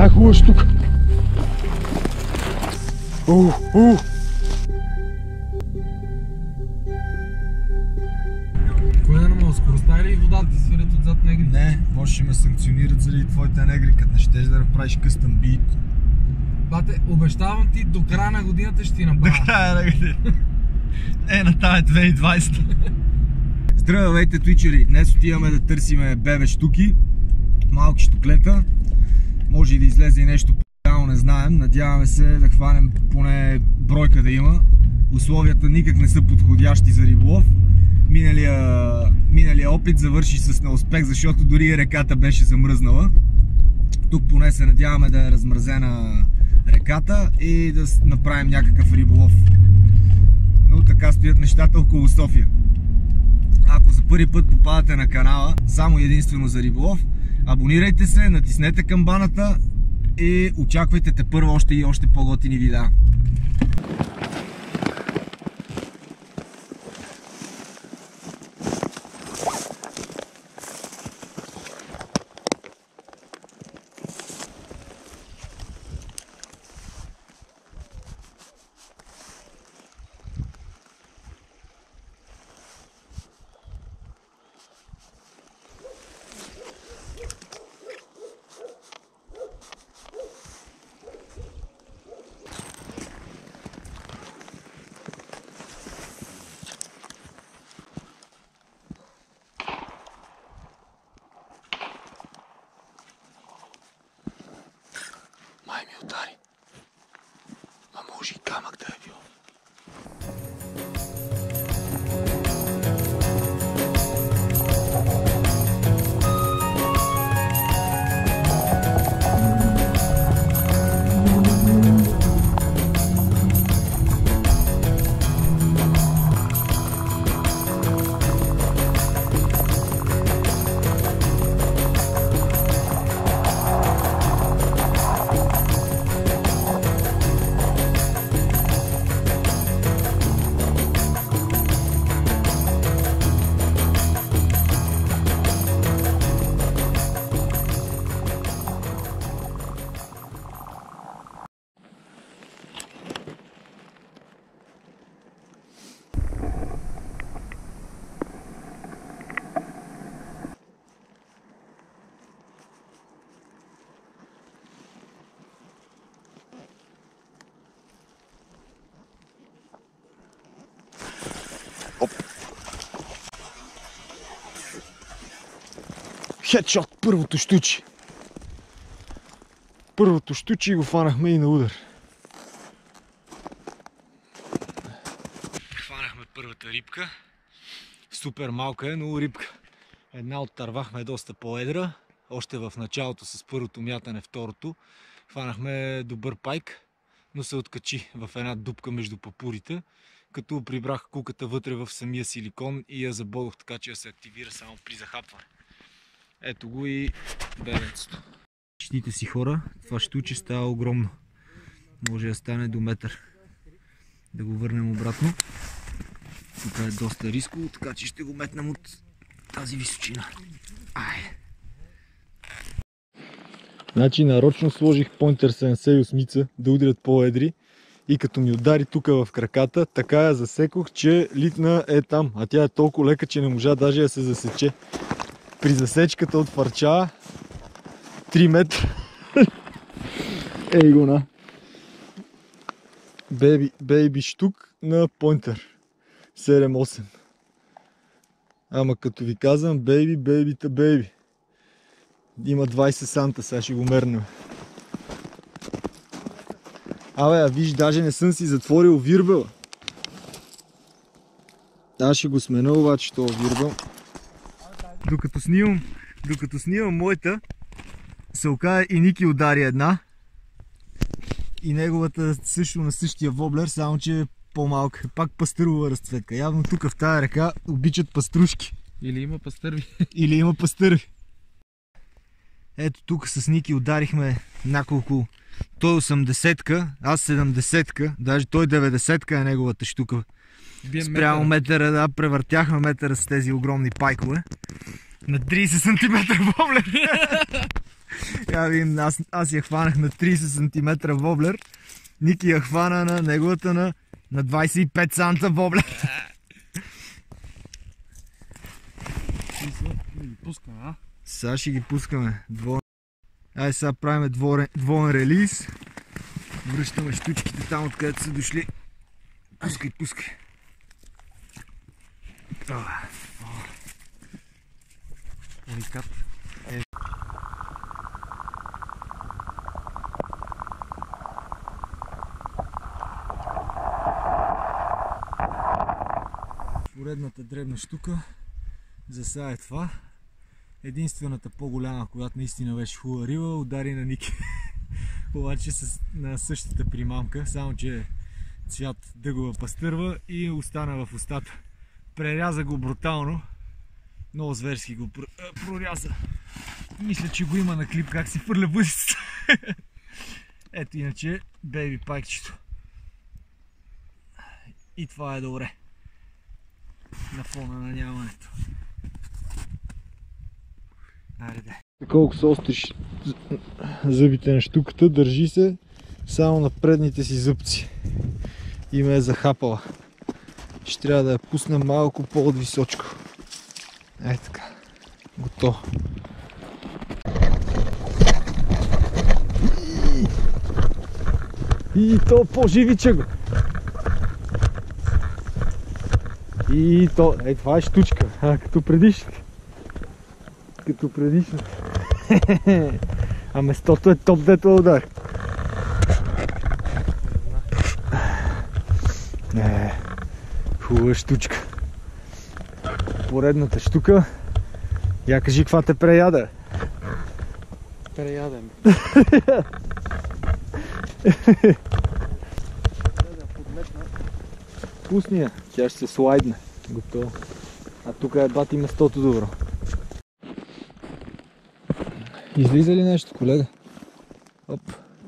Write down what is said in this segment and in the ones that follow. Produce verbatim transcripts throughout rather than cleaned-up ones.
Най-хубаво е тук. Уу, уу. Кой е намал скоростта или водата ти свирят отзад негри? Не, може ще ме санкционират заради твоите негри, като не щеш да направиш къстъм бит. Бате, обещавам ти, до края на годината ще ти направя. До края на годината. Е, на тая две хиляди и двадесета. Здравейте, твичери! Днес отиваме да търсиме бебе щуки, малки щуклета. Може и да излезе и нещо по-реално, не знаем. Надяваме се да хванем поне бройка да има. Условията никак не са подходящи за риболов. Миналия, миналия опит завърши с неуспех, защото дори реката беше замръзнала. Тук поне се надяваме да е размразена реката и да направим някакъв риболов. Но така стоят нещата около София. Ако за първи път попадате на канала само единствено за риболов, абонирайте се, натиснете камбаната и очаквайте тепърва още и още по-готини видеа. Май ми удари. А може и камък да е бил. Хедшот, първото щучи. Първото щучи и го фанахме и на удар. Хванахме първата рибка. Супер малка е, но рибка. Една оттървахме доста по-едра. Още в началото с първото мятане, второто. Хванахме добър пайк, но се откачи в една дупка между папурите, като прибрах куката вътре в самия силикон и я забодох така, че я се активира само при захапване. Ето го и бебенцето. Чтите си хора, това щуче става огромно. Може да стане до метър. Да го върнем обратно. Тук е доста рисково, така че ще го метнем от тази височина. Ай! Значи нарочно сложих Pointer седемдесет и осем да удрят по-едри и като ми удари тук в краката, така я засекох, че литна е там. А тя е толкова лека, че не можа даже да се засече. При засечката от фарча три метра. Ей го на. Бейби, бейби щук на Pointer седем осем. Ама като ви казвам, бейби, бейбита, бейби. Има двайсет санта, сега ще го мернем. Абе, а виж, даже не съм си затворил вирбела. Аз ще го смена обаче това вирбел. Докато снимам, докато снимам моята, се оказа и Ники удари една. И неговата също на същия воблер, само че е по-малка. Пак пастърова разцветка. Явно тук в тая река обичат паструшки. Или има пастърви. Или има пастърви. Ето тук с Ники ударихме няколко. Той осемдесетка, аз седемдесетка, даже той деветдесетка е неговата щука. Спрямо метъра, да, превъртяхме метъра с тези огромни пайкове. На трийсет сантиметра воблер. Я видим, аз, аз я хванах на трийсет сантиметра воблер. Ники я хвана на неговата на, на двайсет и пет санта воблер. Пускаме, а? Сега ще ги пускаме. Двоен. Ай, сега правим двоен, двоен релиз. Връщаме штучките там, откъдето са дошли. Пускай, пускай. Уникат. Е. Поредната дребна штука за сега е това. Единствената по-голяма, която наистина беше хубава риба, удари на Ники. Обаче с, на същата примамка, само че цвят дъгова пастърва и остана в устата. Преряза го брутално. Много зверски го проряза. Мисля, че го има на клип как си фърля бъдещето. Ето иначе бейби пайкчето. И това е добре. На фона на нямането. Айде. Колко са остри зъбите на штуката, държи се само на предните си зъбци. И ме е захапала. Ще трябва да я пусна малко по-отвисочко. Ей така. Готово. И то по-живичък. И то... Ей, това е штучка. А, като предишната. Като предишната. А местото е топ дето удар. Е, хубава штучка. Поредната штука. Я кажи каква те преяда. Преядем. Пусни я, тя ще се слайдне. Готово. А тук е бати местото добро. Излиза ли нещо, колега? Оп.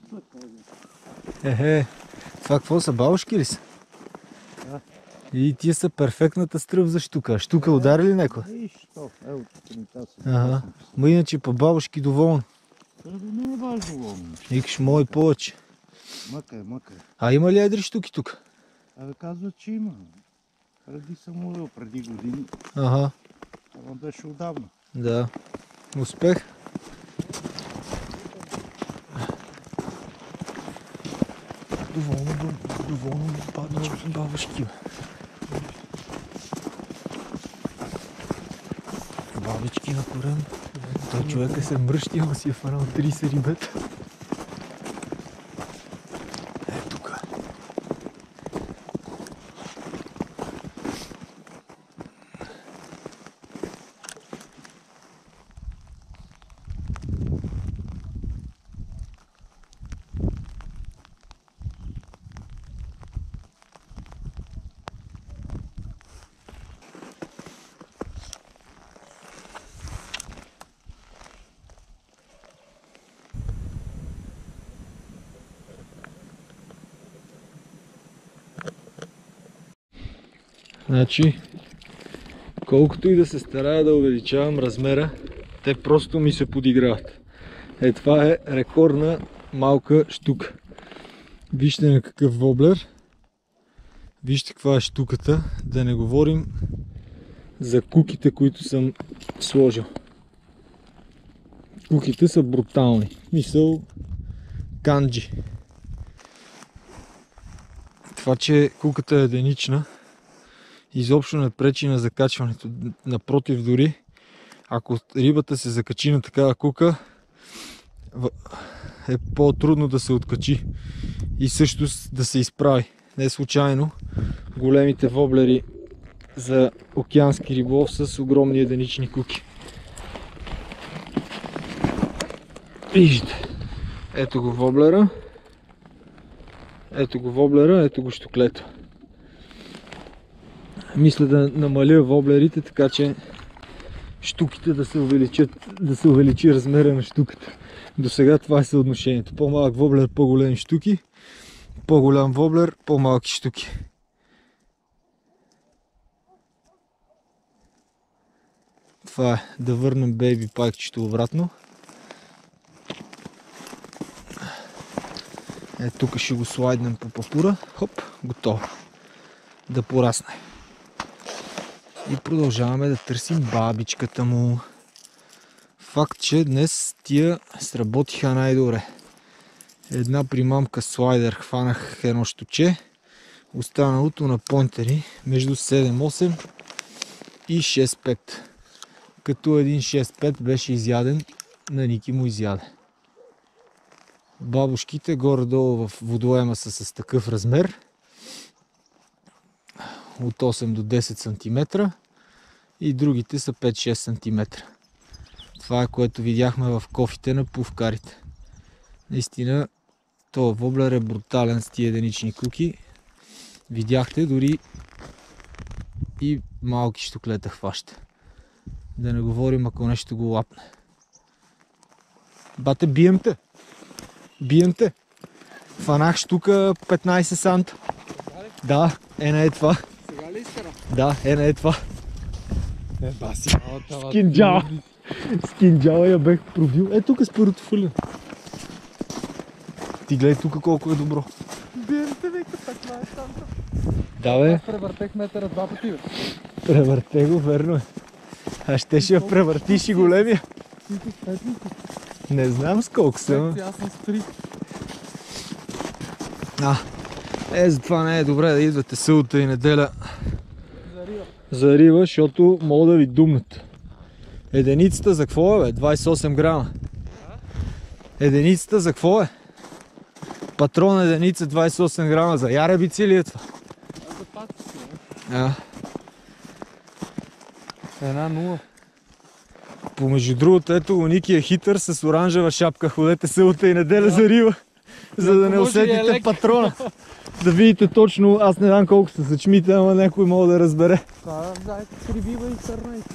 Ехе, това какво са, бабушки ли са? Да. И тия са перфектната стръв за штука. Штука удари ли някой? И що? Ево, Ага. Ма иначе по бабушки доволни. Не е баш доволно. Викаш, мой повече. Мъка е, мъка е. А има ли едри штуки тук? Абе казват, че има. Преди съм ловил, преди години. Ага. Това беше отдавна. Да. Успех. Доволно, доволно бабички, бабушки. Бабички на корен. Той човека се мръщи, ама си е фанал трийсет рибета. Е, тука. Значи, колкото и да се старая да увеличавам размера, те просто ми се подиграват. Е, това е рекордна малка штука. Вижте на какъв воблер. Вижте каква е штуката. Да не говорим за куките, които съм сложил. Куките са брутални. Мисъл канджи. Това, че куката е единична, изобщо не пречи на закачването. Напротив, дори ако рибата се закачи на такава кука, е по-трудно да се откачи и също да се изправи. Не случайно големите воблери за океански риболов са с огромни единични куки. Вижте, ето го воблера, ето го воблера, ето го щуклето. Мисля да намаля воблерите, така че штуките да се увеличат, да се увеличи размера на штуката. До сега това е съотношението. По-малък воблер, по-големи штуки, по-голям воблер, по-малки штуки. Това е да върнем бейби пайкчето обратно. Е, тук ще го слайднем по папура. Хоп, готово. Да порасне. И продължаваме да търсим бабичката му. Факт, че днес тия сработиха най-добре. Една примамка слайдер хванах едно щуче. Останалото на пойнтери между седем осем и шест пет. Като един шест пет беше изяден, на Ники му изяде. Бабушките горе-долу в водоема са с такъв размер. От осем до десет сантиметра. И другите са пет-шест сантиметра. Това е, което видяхме в кофите на пувкарите. Наистина, този воблер е брутален с тия единични куки. Видяхте, дори и малки щуклета хваща. Да не говорим, ако нещо го лапне. Бате, бием те! Бием те! Фанах штука петнайсет санта. Да, е не е това. Сега ли изкара? Да, е не е това. Е, баси. Скинджала. Скинджала я бех пробил. Е, тук е с първото фърлен. Ти гледай тук колко е добро. Бием те, вика, петнайсет санта. Да, бе. Аз превъртех метъра два пъти, бе. Превърте го, верно е. А ще ще я превъртиш и големия. Не знам с колко съм. Аз съм с три. А, е, затова не е добре да идвате събота и неделя За риба. за риба, защото могат да ви думнат. Единицата за какво е, бе? двайсет и осем грама. Единицата за какво е? Патрон единица двайсет и осем грама. За яребици ли е това? Аз за паци си, бе. А. Една нула. Помежду другото, ето го Ники е хитър с оранжева шапка. Ходете събота и неделя за риба, за да не усетите патрона. Да видите точно, аз не знам колко са съчмите, ама някой мога да разбере. Това зайка прибива и сърна и ти.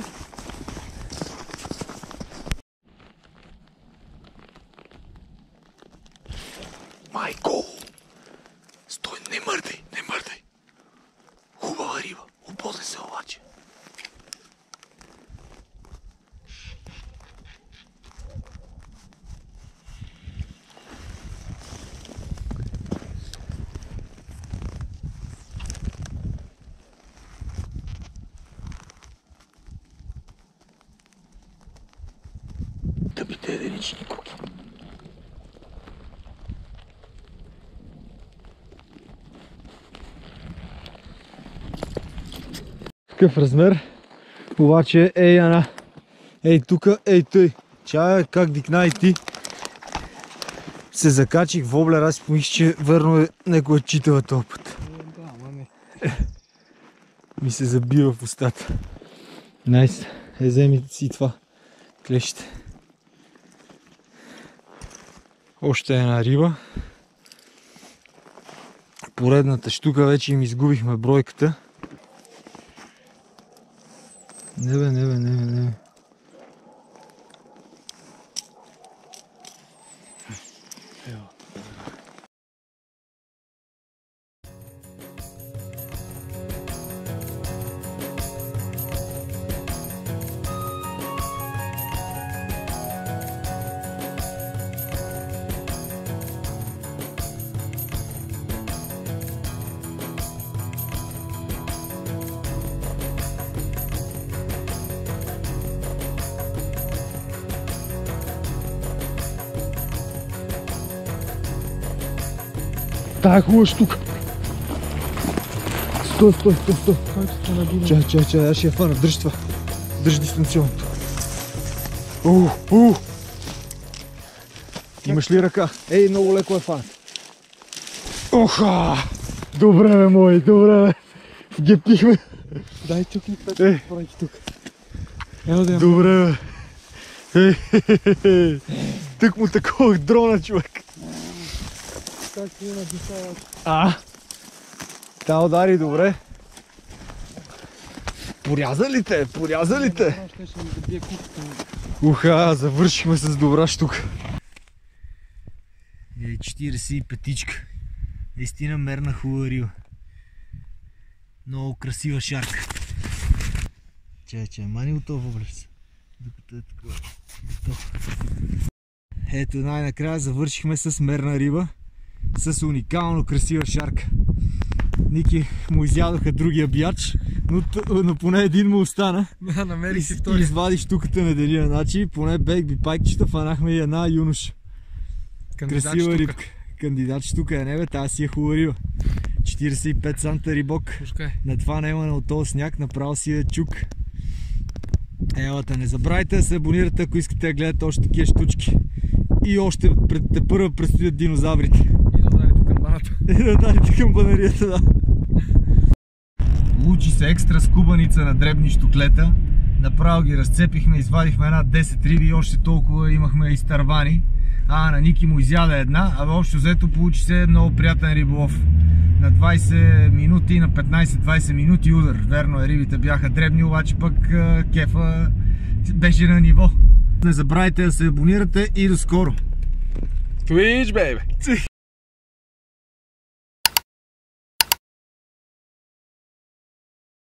Майко! Стой, не мърдай, не мърдай. Хубава риба, обозе се обаче. Тъпите единични куки. Такъв размер, обаче ей ана, ей тука, ей тъй. Чая как дикна и ти. Се закачих в воблер, аз си помислих, че верно е някой читава този път. Да, ама не. Ми се забива в устата. Найс, е вземи си това клещите. Още една риба. Поредната щука, вече им изгубихме бройката. Не бе, не бе, не бе, не бе. Тая е хубава штука. Стой, стой, стой, стой. Който се набина. Чай, чай, чай, аз ще я фана. Дръж това. Дръж дистанционното. Уу, уу. Имаш ли ръка? Ей, много леко е фана. Оха! Добре, бе, мой, добре, бе. Гепихме. Дай тук и пет Е. бройки тук. Ела да я. Добре, бе. Ей, хе-хе-хе. Тък му такова дрона, човек. Как ти има дисала? А, та удари добре. Поряза ли те? Поряза ли те? Ще ще ми добие куката. Уха, завършихме с добра штука. Е, четирийсет и петичка. Наистина мерна хубава риба. Много красива шарка. Чай, чай, мани от това влез. Докато е такова. Готов. Ето най-накрая завършихме с мерна риба. с уникално красива шарка. Ники му изядоха другия бяч, но, но поне един му остана. Да, намери си И втори. извади штуката на Делия. Значи поне бейби пайкчета фанахме и една юноша. Кандидат Красива штука. рибка. Кандидат штука е, не бе, тази си е хубава риба. четиридесет и пет санта рибок. Пушкай. На това немане от този сняг, направо си е чук. Елата, не забравяйте да се абонирате, ако искате да гледате още такива штучки. И още пред те първа предстоят динозаврите. И да ударите камбаната. И да ударите камбанарията, да. Получи се екстра скубаница на дребни штуклета. Направо ги разцепихме, извадихме една десет риби и още толкова имахме изтървани. А на Ники му изяда една, а общо взето получи се много приятен риболов. На двайсет минути, на петнайсет-двайсет минути удар. Верно е, рибите бяха дребни, обаче пък кефа беше на ниво. Не забравяйте да се абонирате и до скоро! Twitch, baby!